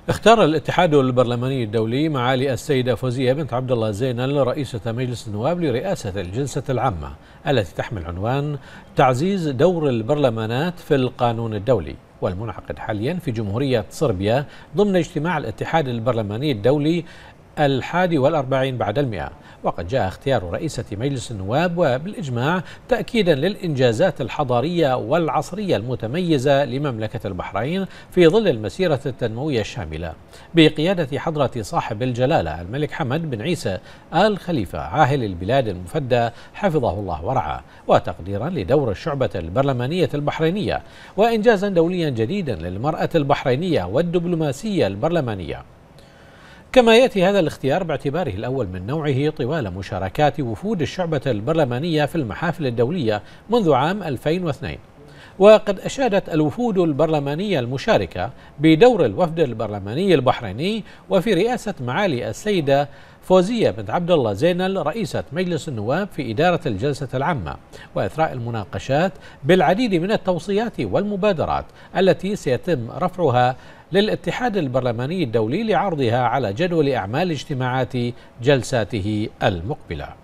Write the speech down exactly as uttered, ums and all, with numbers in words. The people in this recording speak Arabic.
اختار الاتحاد البرلماني الدولي معالي السيدة فوزية بنت عبد الله زينل رئيسة مجلس النواب لرئاسة الجلسة العامة التي تحمل عنوان تعزيز دور البرلمانات في القانون الدولي، والمنعقد حاليا في جمهورية صربيا ضمن اجتماع الاتحاد البرلماني الدولي الحادي والأربعين بعد المئة. وقد جاء اختيار رئيسة مجلس النواب وبالإجماع تأكيدا للإنجازات الحضارية والعصرية المتميزة لمملكة البحرين في ظل المسيرة التنموية الشاملة بقيادة حضرة صاحب الجلالة الملك حمد بن عيسى آل خليفة عاهل البلاد المفدى حفظه الله ورعاه، وتقديرا لدور الشعبة البرلمانية البحرينية وإنجازا دوليا جديدا للمرأة البحرينية والدبلوماسية البرلمانية. كما يأتي هذا الاختيار باعتباره الأول من نوعه طوال مشاركات وفود الشعبة البرلمانية في المحافل الدولية منذ عام ألفين واثنين. وقد أشادت الوفود البرلمانية المشاركة بدور الوفد البرلماني البحريني وفي رئاسة معالي السيدة فوزية بنت عبد الله زينل رئيسة مجلس النواب في إدارة الجلسة العامة وإثراء المناقشات بالعديد من التوصيات والمبادرات التي سيتم رفعها للاتحاد البرلماني الدولي لعرضها على جدول أعمال اجتماعات جلساته المقبلة.